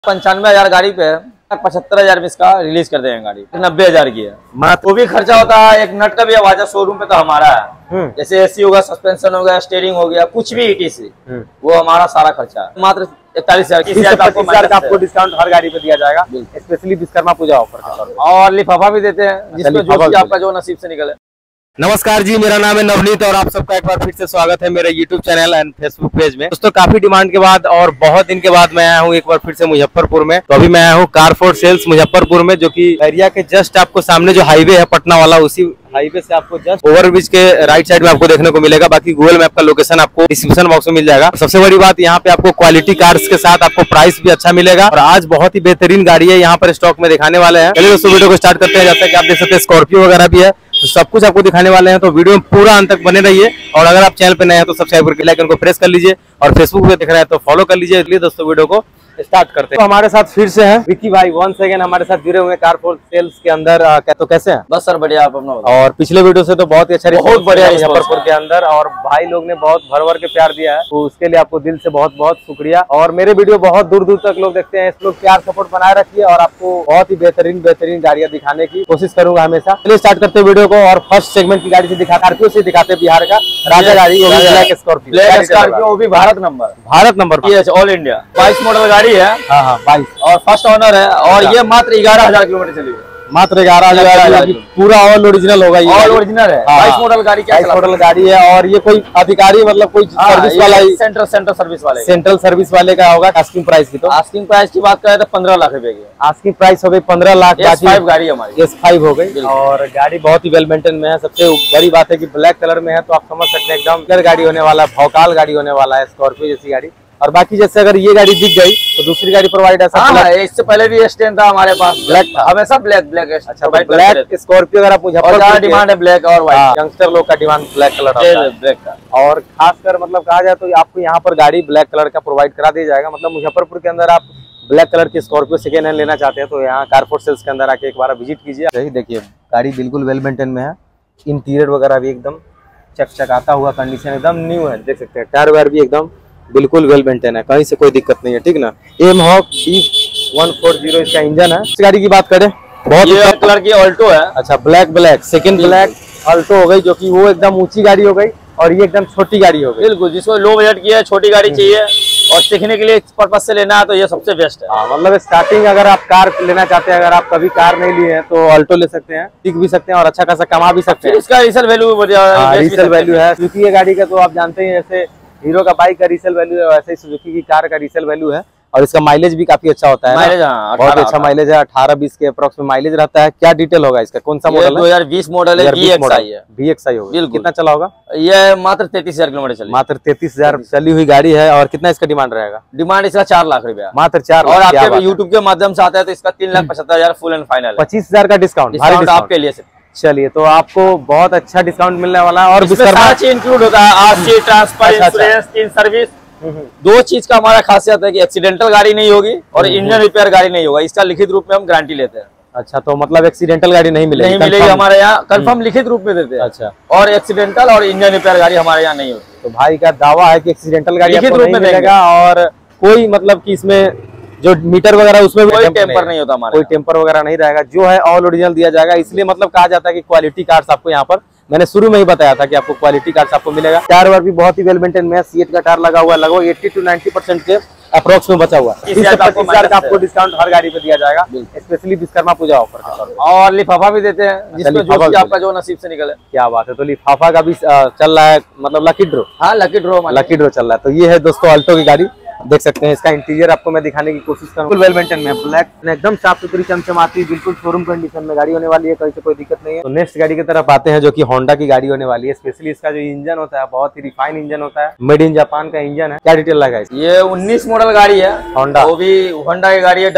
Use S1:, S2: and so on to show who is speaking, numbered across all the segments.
S1: 95,000 गाड़ी पे 75,000 में इसका रिलीज कर देंगे। गाड़ी 90,000 की है। वो भी खर्चा होता है, एक नट का भी आवाज शोरूम पे तो हमारा है। जैसे एसी होगा, सस्पेंशन हो गया, स्टीयरिंग हो गया, कुछ भी ETC वो हमारा सारा खर्चा है। मात्र 41,000 का आपको डिस्काउंट हर गाड़ी पे दिया जाएगा, स्पेशली विश्वकर्मा पूजा ऑफर। और लिफाफा भी देते हैं जिसमें जो आपका जो नसीब से निकले।
S2: नमस्कार जी, मेरा नाम है नवनीत और आप सबका एक बार फिर से स्वागत है मेरे YouTube channel and Facebook page में। दोस्तों, काफी डिमांड के बाद और बहुत दिन के बाद मैं आया हूँ एक बार फिर से मुजफ्फरपुर में। तो अभी मैं आया हूँ कारफोर्ड सेल्स मुजफ्फरपुर में, जो कि एरिया के जस्ट आपको सामने जो हाईवे है पटना वाला, उसी हाईवे से आपको जस्ट ओवरब्रिज के राइट साइड में आपको देखने को मिलेगा। बाकी गूगल मैप का लोकेशन आपको डिस्क्रिप्शन बॉक्स में मिल जाएगा। सबसे बड़ी बात, यहाँ पे आपको क्वालिटी कार्स के साथ आपको प्राइस भी अच्छा मिलेगा और आज बहुत ही बेहतरीन गाड़ी है यहाँ पर स्टॉक में दिखाने वाले हैं। चलिए दोस्तों, वीडियो को स्टार्ट करते हैं। जैसा कि आप देख सकते हैं स्कॉर्पियो वगैरह भी है, तो सब कुछ आपको दिखाने वाले हैं। तो वीडियो में पूरा अंत तक बने रहिए और अगर आप चैनल पे नए हैं तो सब्सक्राइब करके लाइकन को प्रेस कर लीजिए और फेसबुक पे दिख रहा है तो फॉलो कर लीजिए। इसलिए दोस्तों वीडियो को स्टार्ट करते हैं। तो हमारे साथ फिर से हैं विक्की भाई, वन सेकंड हमारे साथ जुड़े हुए हैं कारफोर्ड सेल्स के अंदर। तो कैसे हैं?
S1: बस सर बढ़िया। आप अपना
S2: और पिछले वीडियो से तो बहुत ही अच्छा, बहुत बढ़िया मुजफ्फरपुर के अंदर, और भाई लोग ने बहुत भर भर के प्यार दिया है, तो उसके लिए आपको दिल से बहुत बहुत शुक्रिया। और मेरे वीडियो बहुत दूर दूर तक लोग देखते हैं, इस लोग प्यार सपोर्ट बनाए रखिए और आपको बहुत ही बेहतरीन गाड़ियां दिखाने की कोशिश करूंगा हमेशा। चलिए स्टार्ट करते हैं वीडियो को और फर्स्ट सेगमेंट की गाड़ी से स्कॉर्पियो से दिखाते हैं। बिहार का राजा गाड़ी, ब्लैक स्कॉर्पियो, वो भी Bharat number
S1: all India 22 model गाड़ी है।
S2: हाँ,
S1: और फर्स्ट ओनर है और ये मात्र 11,000 किलोमीटर चली है।
S2: मात्र 11,000 पूरा ऑल ओरिजिनल होगा। ये
S1: ऑल ओरिजिनल है। 22 मॉडल गाड़ी, क्या
S2: मॉडल गाड़ी है। और ये कोई अधिकारी मतलब कोई सर्विस वाला ही,
S1: सेंट्रल सर्विस
S2: वाले का होगा। आस्किंग प्राइस की, तो
S1: आस्किंग प्राइस की बात करें तो 15 लाख रुपए की
S2: आस्किंग प्राइस हो गई। 15 लाख
S1: S5 गाड़ी हमारी,
S2: S5 हो गई। और गाड़ी बहुत ही वेल मेंटेन में है। सबसे बड़ी बात है कि ब्लैक कलर में है, तो आप समझ सकते हैं एकदम गाड़ी होने वाला है, भौकाल गाड़ी होने वाला है स्कॉर्पियो जैसी गाड़ी। और बाकी जैसे अगर ये गाड़ी दिख गई तो दूसरी गाड़ी प्रोवाइड है।
S1: इससे पहले भी S10 था हमारे पास, ब्लैक था हमेशा, ब्लैक।
S2: अच्छा, ब्लैक स्कॉर्पियो अगर आप मुजफ्फरपुर
S1: डिमांड है ब्लैक और व्हाइट,
S2: यंगस्टर लोग का डिमांड ब्लैक कलर
S1: ब्लैक का।
S2: और खासकर मतलब कहा जाए तो आपको यहाँ पर गाड़ी ब्लैक कलर का प्रोवाइड करा दिया जाएगा। मतलब मुजफ्फरपुर के अंदर आप ब्लैक कलर की स्कॉर्पियो सेकेंड हैंड लेना चाहते हैं तो यहाँ कारफोर्ड सेल्स के अंदर आके एक बार विजिट कीजिए। देखिए गाड़ी बिल्कुल वेल मेंटेन में है, इंटीरियर वगैरह भी एकदम चकचकाता हुआ कंडीशन, एकदम न्यू है। देख सकते हैं टायर वायर भी एकदम बिल्कुल वेल मेंटेन है, कहीं से कोई दिक्कत नहीं है, ठीक ना। एमहॉक D140 इसका इंजन है। इस गाड़ी की बात करें, बहुत
S1: ये कलर की ऑल्टो है।
S2: अच्छा, ब्लैक सेकंड ब्लैक ऑल्टो हो गई, जो कि वो एकदम ऊंची गाड़ी हो गई और ये एकदम छोटी गाड़ी हो गई।
S1: बिल्कुल, जिसको लो बजट की है, छोटी गाड़ी चाहिए और सीखने के लिए पर्पज से लेना है तो ये सबसे बेस्ट है।
S2: मतलब स्टार्टिंग अगर आप कार लेना चाहते हैं, अगर आप कभी कार नहीं लिए हैं तो ऑल्टो ले सकते हैं, सीख भी सकते हैं और अच्छा खासा कमा भी सकते हैं।
S1: इसका रीसेल वैल्यू
S2: है, क्योंकि ये गाड़ी का तो आप जानते हैं, जैसे हीरो का बाइक का रीसेल वैल्यू है, वैसे ही सुजुकी की कार का रीसेल वैल्यू है। और इसका माइलेज भी काफी अच्छा होता है। बहुत अच्छा माइलेज है, 18-20 के अप्रोक्स में माइलेज रहता है। क्या डिटेल होगा इसका, कौन सा मॉडल?
S1: 2020 मॉडल है,
S2: VXI होगा। कितना चला होगा?
S1: ये मात्र 33,000 किलोमीटर चली।
S2: मात्र 33,000 चली हुई गाड़ी है। और कितना इसका डिमांड रहेगा?
S1: डिमांड इसका 4 लाख रुपया,
S2: मात्र 4 लाख।
S1: और आपके यूट्यूब के माध्यम से आता है तो इसका 3,75,000 फुल एंड फाइनल।
S2: 25,000 का डिस्काउंट
S1: आपके लिए।
S2: चलिए, तो आपको बहुत अच्छा डिस्काउंट मिलने वाला है। और
S1: इंक्लूड होता है RC, ट्रांसफर, इंश्योरेंस, 3 सर्विस। 2 चीज का हमारा खासियत है कि एक्सीडेंटल गाड़ी नहीं होगी और इंजन रिपेयर गाड़ी नहीं होगा। इसका लिखित रूप में हम गारंटी लेते हैं।
S2: अच्छा, तो मतलब एक्सीडेंटल गाड़ी नहीं मिलेगी
S1: हमारे यहाँ, कंफर्म लिखित रूप में देते हैं।
S2: अच्छा,
S1: और एक्सीडेंटल और इंजन रिपेयर गाड़ी हमारे यहाँ नहीं होती।
S2: तो भाई का दावा है कि एक्सीडेंटल गाड़ी
S1: लिखित रूप में
S2: मिलेगा और कोई मतलब कि इसमें जो मीटर वगैरह उसमें
S1: कोई टेम्पर नहीं होता, हमारा
S2: कोई टेम्पर वगैरह नहीं रहेगा, जो है ऑल ओरिजिनल दिया जाएगा। इसलिए मतलब कहा जाता है कि क्वालिटी कार्स आपको यहाँ पर, मैंने शुरू में ही बताया था कि आपको क्वालिटी कार्स आपको मिलेगा। टायर वायर भी बहुत ही वेल मेंटेन में है। सीएट का टायर लगा हुआ है, लगभग 80 to 90% के अप्रोक्स में बचा हुआ है। 25,000 का आपको डिस्काउंट हर गाड़ी पे दिया जाएगा, स्पेशली विश्वकर्मा पूजा ऑफर।
S1: और लिफाफा भी देते हैं जिसमें जो आपका जो नसीब से निकले।
S2: क्या बात है। तो लिफाफा का भी चल रहा है, मतलब लकी ड्रॉ।
S1: हाँ, लकी ड्रॉ चल रहा है।
S2: तो ये है दोस्तों ऑल्टो की गाड़ी, देख सकते हैं। इसका इंटीरियर आपको मैं दिखाने की कोशिश करूंगा। वेल मेंटेन में ब्लैक, एकदम साफ सुथरी चमचमाती, बिल्कुल शोरूम कंडीशन में गाड़ी होने वाली है, कहीं से कोई दिक्कत नहीं है। तो नेक्स्ट गाड़ी की तरफ आते हैं, जो कि होंडा की गाड़ी होने वाली है। स्पेशली इसका जो इंजन होता है बहुत ही रिफाइन इंजन होता है, मेड इन जापान का इंजन है। क्या डिटेल लगा है?
S1: ये 19 मॉडल गाड़ी है, होंडा, वो भी होंडा की गाड़ी है,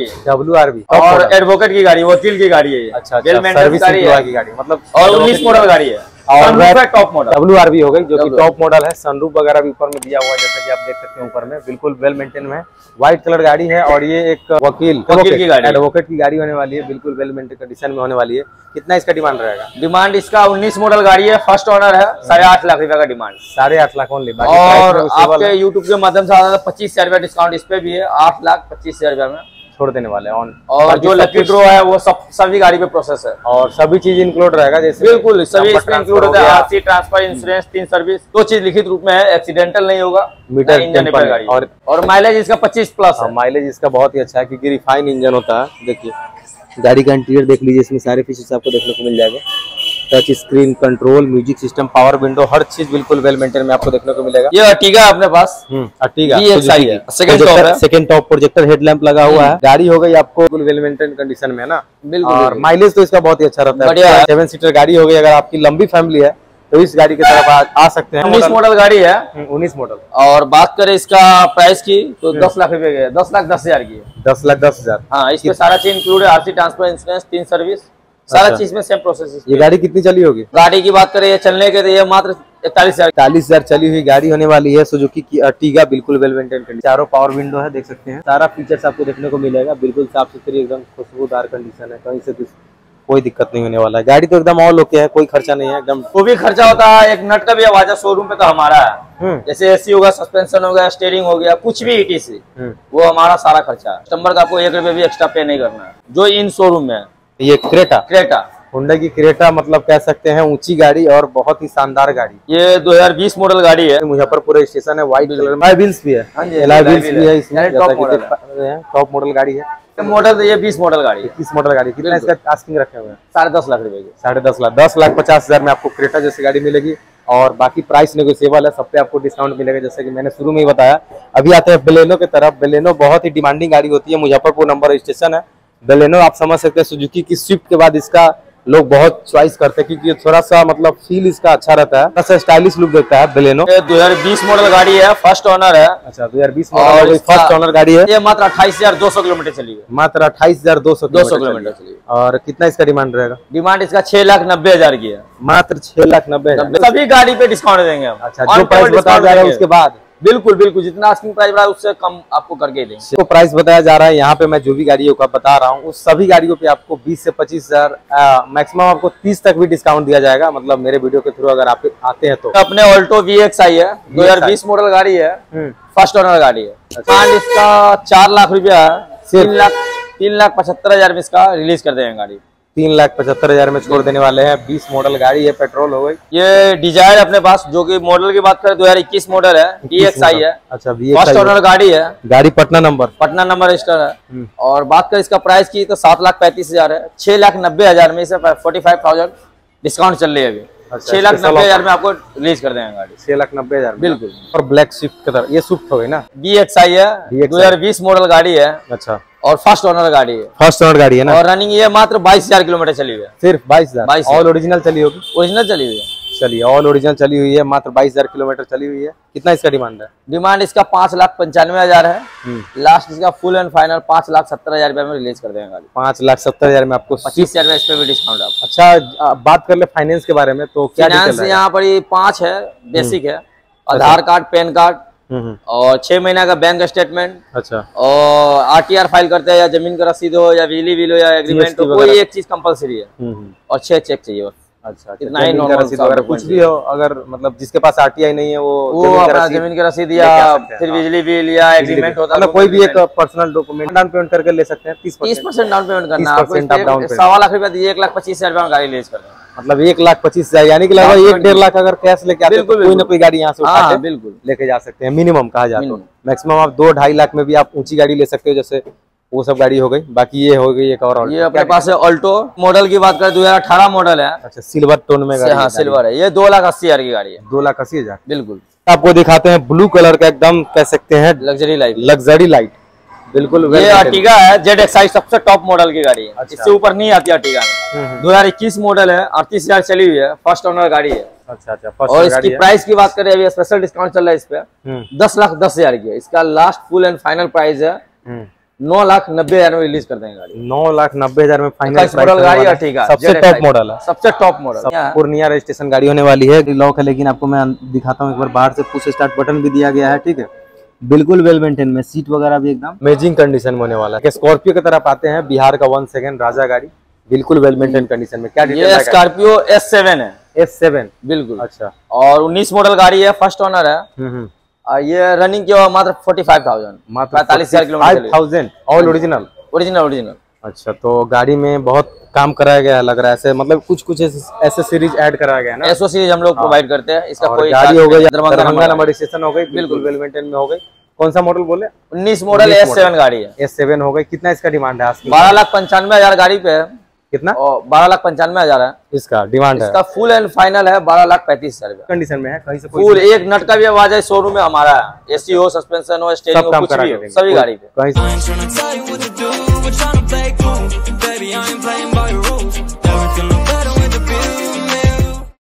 S1: WRV और एडवोकेट की गाड़ी, वकील की गाड़ी है।
S2: अच्छा, सर्विस की गाड़ी मतलब।
S1: और 19 मॉडल गाड़ी है।
S2: और
S1: टॉप मॉडल
S2: WRV हो गई, जो कि टॉप मॉडल है। सनरूफ वगैरह भी ऊपर में दिया हुआ है, जैसा कि आप देख सकते हैं ऊपर में, बिल्कुल वेल मेंटेन में है। व्हाइट कलर गाड़ी है और ये एक वकील
S1: की गाड़ी,
S2: एडवोकेट की गाड़ी होने वाली है, बिल्कुल वेल मेंटेन कंडीशन में होने वाली है। कितना इसका डिमांड रहेगा?
S1: डिमांड इसका 19 मॉडल गाड़ी है, फर्स्ट ओनर है, 8.5 लाख रुपए का डिमांड।
S2: 8.5 लाख ओनली।
S1: और आपके यूट्यूब के माध्यम से 25,000 रुपया डिस्काउंट इस पे भी है, 8,25,000 रुपया में
S2: छोड़ देने वाले हैं।
S1: और जो लकी ड्रॉ है वो सभी गाड़ी पे प्रोसेस है और
S2: सभी चीज इंक्लूड रहेगा, जैसे
S1: बिल्कुल सभी इसमें इंक्लूड होता है। आरसी, ट्रांसफर, इंश्योरेंस, 3 सर्विस, 2 चीज लिखित रूप में है। एक्सीडेंटल नहीं होगा,
S2: मीटर
S1: इंजन पर गाड़ी और माइलेज इसका 25+ है।
S2: माइलेज इसका बहुत ही अच्छा है, क्योंकि रिफाइन इंजन होता है। देखिए गाड़ी का इंटीरियर देख लीजिए, इसमें सारे फीचर्स आपको देखने को मिल जाएगा। Touch screen control, music system, power window, हर चीज बिल्कुल वेल मेंटेन में आपको देखने को मिलेगा।
S1: ये अर्टिगा अपने पास,
S2: अर्टिगा
S1: EXI है,
S2: सेकंड टॉप प्रोजेक्टर हेडलैम्प लगा हुआ है। गाड़ी हो गई आपको बिल्कुल वेल मेंटेन कंडीशन में है ना, बिल्कुल। और माइलेज तो इसका बहुत ही अच्छा रहता है। 7 सीटर गाड़ी हो गई, अगर आपकी लंबी फैमिली है तो इस गाड़ी की तरफ आ सकते हैं।
S1: 19 मॉडल गाड़ी है,
S2: 19 मॉडल।
S1: और बात करें इसका प्राइस की तो 10 लाख रुपए की है, 10,10,000 की है।
S2: 10,10,000।
S1: हाँ, इसमें सारा चीज इंक्लूड है, आरसी, ट्रांसफर, इंश्योरेंस, 3 सर्विस, सारा चीज में सेम प्रोसेस।
S2: ये गाड़ी कितनी चली होगी?
S1: गाड़ी की बात करें चलने के तो ये मात्र 41,000
S2: चली हुई गाड़ी होने वाली है। सुजुकी की अर्टिगा, बिल्कुल वेल मेंटेन कंडीशन। चारों पावर विंडो है, देख सकते हैं। सारा फीचर्स आपको देखने को मिलेगा, बिल्कुल साफ सुथरी, एकदम खुशबूदार कंडीशन है। कहीं से कोई दिक्कत नहीं होने वाला है। गाड़ी तो एकदम ऑल ओके है, कोई खर्चा नहीं है एकदम।
S1: वो भी खर्चा होता है, एक नट का भी आवाज शोरूम पे तो हमारा है। जैसे एसी होगा, सस्पेंशन हो गया, स्टीयरिंग हो गया, कुछ भी ETC, वो हमारा सारा खर्चा है। कस्टमर का आपको 1 रुपए भी एक्स्ट्रा पे नहीं करना है, जो इन शोरूम में है।
S2: ये क्रेटा होंडा की क्रेटा, मतलब कह सकते हैं ऊंची गाड़ी और बहुत ही शानदार गाड़ी।
S1: ये 2020 मॉडल गाड़ी है,
S2: मुजफ्फरपुर स्टेशन है, व्हाइट कलर में, व्हील्स भी है, भी है इसमें। टॉप मॉडल गाड़ी है।
S1: मॉडल ये 20 मॉडल गाड़ी है।
S2: 21 मॉडल गाड़ी। कितना इसका आस्किंग रखे हुए हैं?
S1: 10.5 लाख रुपए की।
S2: 10.5 लाख, 10,50,000 में आपको क्रेटा जैसी गाड़ी मिलेगी। और बाकी प्राइस नेगोशिएबल है, सब पे आपको डिस्काउंट मिलेगा, जैसे कि मैंने शुरू में ही बताया। अभी आते हैं बेलेनो की तरफ। बेलेनो बहुत ही डिमांडिंग गाड़ी होती है, मुजफ्फरपुर नंबर स्टेशन है। बेलेनो आप समझ सकते हैं, सुजुकी की स्विफ्ट के बाद इसका लोग बहुत चॉइस करते हैं, क्योंकि थोड़ा सा मतलब फील इसका अच्छा रहता है, थोड़ा सा स्टाइलिश लुक देता है बेलेनो।
S1: 2020 मॉडल गाड़ी है, फर्स्ट ओनर है।
S2: अच्छा, 2020 मॉडल फर्स्ट ओनर गाड़ी है।
S1: ये मात्र 28,200 किलोमीटर चली है,
S2: मात्र 28,200
S1: किलोमीटर चली।
S2: और कितना इसका डिमांड रहेगा?
S1: डिमांड इसका 6,90,000 की है,
S2: मात्र 6,90,000।
S1: सभी गाड़ी पे डिस्काउंट देंगे हम।
S2: अच्छा, जो प्राइस बताया जा रहा है उसके बाद?
S1: बिल्कुल बिल्कुल, जितना आस्किंग प्राइस रहा है उससे कम आपको करके देंगे।
S2: तो प्राइस बताया जा रहा है यहाँ पे, मैं जो भी गाड़ियों का बता रहा हूँ उस सभी गाड़ियों पे आपको 20 से 25,000, मैक्सिमम आपको 30 तक भी डिस्काउंट दिया जाएगा, मतलब मेरे वीडियो के थ्रू अगर आप आते हैं तो।
S1: अपने ऑल्टो VXI है, 2020 मॉडल गाड़ी है, फर्स्ट ओनर गाड़ी है। इसका 4 लाख रुपया है, 3,75,000 में इसका रिलीज कर देंगे गाड़ी।
S2: 3,75,000 में छोड़ देने वाले हैं। 20 मॉडल गाड़ी है, पेट्रोल हो गई।
S1: ये डिजायर अपने पास, जो कि मॉडल की बात करें 2021 मॉडल है, DXI है।
S2: अच्छा,
S1: फर्स्ट ओनर गाड़ी है,
S2: गाड़ी पटना नंबर
S1: रजिस्टर है। और बात करें इसका प्राइस की तो 7,35,000 है। 6,90,000 में इसे 45,000 डिस्काउंट चल रही है अभी। 6,90,000 में आपको रिलीज कर देंगे गाड़ी।
S2: 6,90,000
S1: बिल्कुल।
S2: और ब्लैक स्विफ्ट की तरह, ये स्विफ्ट हो गई ना,
S1: VXI है, 2020 मॉडल गाड़ी है।
S2: अच्छा,
S1: और फर्स्ट ओनर गाड़ी है।
S2: फर्स्ट ओनर गाड़ी है ना।
S1: और रनिंग ये मात्र 22,000 किलोमीटर चली हुई है,
S2: सिर्फ 22,000। ऑल ओरिजिनल चली होगी?
S1: ओरिजिनल चली हुई है।
S2: चलिए, ऑल ओरिजिनल चली हुई है, मात्र 22,000 किलोमीटर चली हुई है। कितना इसका डिमांड है?
S1: डिमांड इसका 5,95,000 है। लास्ट इसका फुल एंड फाइनल 5,70,000 रुपए में रिलीज कर देंगे गाड़ी।
S2: 5,70,000 में आपको
S1: 25,000 में इस पे भी डिस्काउंट आप।
S2: अच्छा, बात कर ले फाइनेंस के बारे में, तो क्या
S1: फाइनेंस यहाँ पर 5 है, बेसिक है, आधार कार्ड, पैन कार्ड और 6 महीना का बैंक स्टेटमेंट।
S2: अच्छा,
S1: और RTR फाइल करते हैं, या जमीन का रसीद हो, या बिजली बिल हो, या एग्रीमेंट हो, कोई एक चीज कंपलसरी है। और 6 चेक चाहिए।
S2: अच्छा, इतना ही रसीद वगैरह कुछ भी हो, अगर मतलब जिसके पास RTI नहीं है वो
S1: अपना जमीन का रसीद या फिर बिजली बिल या एग्रीमेंट होता है,
S2: कोई भी एक पर्सनल डॉक्यूमेंट डाउन पेमेंट करके ले सकते हैं।
S1: 30% डाउन पेमेंट करना है आपको। 1.25 लाख रुपया दिए, 1,25,000 रुपया गाड़ी रिलीज कर दें।
S2: मतलब 1,25,000, यानी कि लगभग 1-1.5 लाख अगर कैश लेके आते हैं तो कोई ना कोई गाड़ी यहाँ से उठा के
S1: बिल्कुल लेके
S2: जा सकते हैं। मिनिमम कहा जाता है, मैक्सिमम आप 2-2.5 लाख में भी आप ऊंची गाड़ी ले सकते हो, जैसे वो सब गाड़ी हो गई। बाकी ये हो गई एक और,
S1: ये अपने पास है ऑल्टो। मॉडल की बात करें 2018 मॉडल है।
S2: अच्छा, सिल्वर टोन में गाड़ी।
S1: हाँ, सिल्वर है। ये 2,80,000 की गाड़ी है।
S2: 2,80,000
S1: बिल्कुल।
S2: आपको दिखाते हैं ब्लू कलर का, एकदम कह सकते हैं
S1: लग्जरी लाइट।
S2: बिल्कुल।
S1: ये अर्टिगा है, ZXI सबसे टॉप मॉडल की गाड़ी है। इससे ऊपर नहीं आती अर्टिगा में। 2021 मॉडल है, 38,000 चली हुई है, फर्स्ट ओनर गाड़ी है।
S2: अच्छा,
S1: और इसकी प्राइस की बात करें, अभी स्पेशल डिस्काउंट चल रहा है इस पे, 10,10,000 की है। इसका last full and final price है 9,90,000 में रिलीज कर देंगे गाड़ी।
S2: 9,90,000 में फाइनल
S1: मॉडल गाड़ी है, ठीक है,
S2: सबसे टॉप मॉडल है,
S1: सबसे टॉप मॉडल।
S2: पूर्णिया रजिस्ट्रेशन गाड़ी होने वाली है। लॉक है, लेकिन आपको मैं दिखाता हूँ एक बार बाहर से। पुश स्टार्ट बटन भी दिया गया है, ठीक है, बिल्कुल वेल मेंटेन में। सीट वगैरह भी एकदम अमेजिंग कंडीशन में होने वाला है। स्कॉर्पियो की तरफ आते हैं, बिहार का 1 सेकंड राजा गाड़ी, बिल्कुल वेल मेंटेन कंडीशन में। क्या
S1: ये स्कॉर्पियो S7 है।
S2: S7
S1: बिल्कुल।
S2: अच्छा,
S1: और 19 मॉडल गाड़ी है, फर्स्ट ओनर है। और ये रनिंग किया हुआ मात्र 45,000,
S2: मात्र
S1: 45,000 किलोमीटर।
S2: 5,000 all original.
S1: ओरिजिनल।
S2: अच्छा, तो गाड़ी में बहुत काम कराया गया है लग रहा है ऐसे, मतलब कुछ ऐसे सीरीज ऐड कराया गया है ना।
S1: एसओ सीरीज हम लोग प्रोवाइड करते हैं। इसका कोई
S2: गाड़ी हो गई,
S1: दरभंगा
S2: नंबर रजिस्ट्रेशन हो गई, बिल्कुल वेल मेंटेन में हो गई। कौन सा मॉडल बोले?
S1: 19 मॉडल S7 गाड़ी है।
S2: S7 हो गई। कितना इसका डिमांड है?
S1: 12,95,000 गाड़ी पे है।
S2: कितना?
S1: 12,95,000 है
S2: इसका डिमांड है।
S1: इसका फुल एंड फाइनल है 12,35,000
S2: कंडीशन में है, कहीं से
S1: फुल एक नट का भी आवाज है। शोरूम में हमारा है, एसी हो, सस्पेंशन हो, स्टीयरिंग हो, कुछ भी हो, सभी गाड़ी पे।